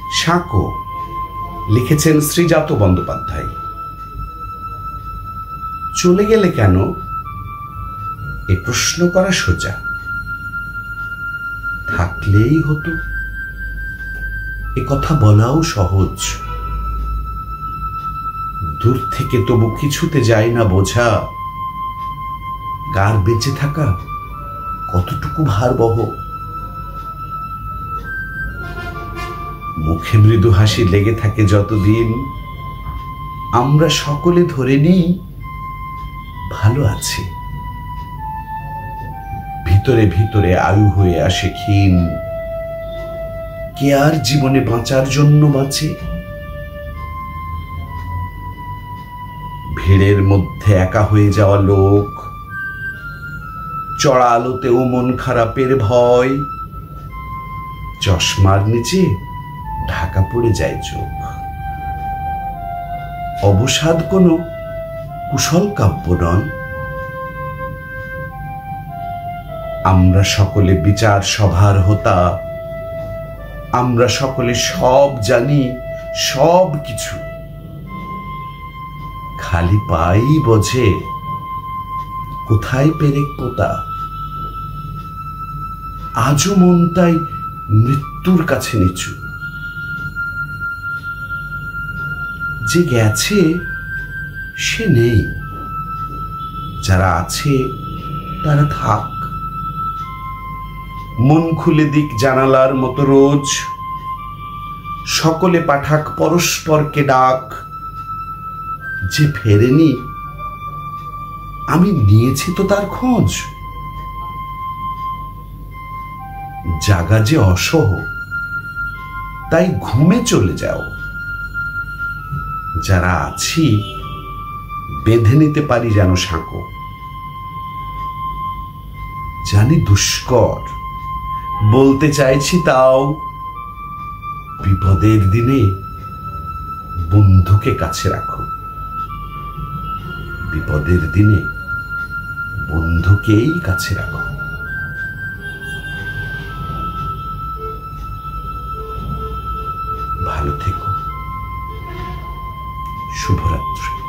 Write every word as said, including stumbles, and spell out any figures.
সাঁকো লিখেছেন শ্রীজাত বন্দ্যোপাধ্যায়। চলে গেলে কেন এ প্রশ্ন করা সোজা, থাকলেই হতো এ কথা বলাও সহজ। দূর থেকে তবু কিছুতে যায় না বোঝা, কার বেঁচে থাকা কতটুকু ভারবহ। মুখে মৃদু হাসি লেগে থাকে যতদিন, আমরা সকলে ধরে নিই ভালো আছে। ভিতরে ভিতরে আয়ু হয়ে আসে ক্ষীণ, কে আর জীবনে বাঁচার জন্য বাঁচে। ভিড়ের মধ্যে একা হয়ে যাওয়া লোক, চড়া আলোতেও মন খারাপের ভয়, চশমার নিচে ঢাকা পড়ে যায় চোখ। অবসাদ কোনো কুশল কাব্য নন, আমরা সকলে বিচার সভার হোতা, আমরা সকলে সব জানি সব কিছু, খালি পাই বোঝে কোথায় পেরেক পোতা। আজও মন তাই মৃত্যুর কাছে নিচু, যে গেছে সে নেই, যারা আছে তারা থাক। মন খুলে দিক জানালার মতো রোজ, সকলে পাঠাক পরস্পরকে ডাক। যে ফেরেনি আমি নিয়েছি তো তার খোঁজ, জাগা যে অসহ তাই ঘুমে চলে যাও। যারা আছি বেঁধে নিতে পারি যেন সাঁকো, জানি দুষ্কর বলতে চাইছি তাও, বিপদের দিনে বন্ধুকে কাছে রাখো। বিপদের দিনে বন্ধুকেই কাছে রাখো। ভালো থেকো, শুভরাত্রি।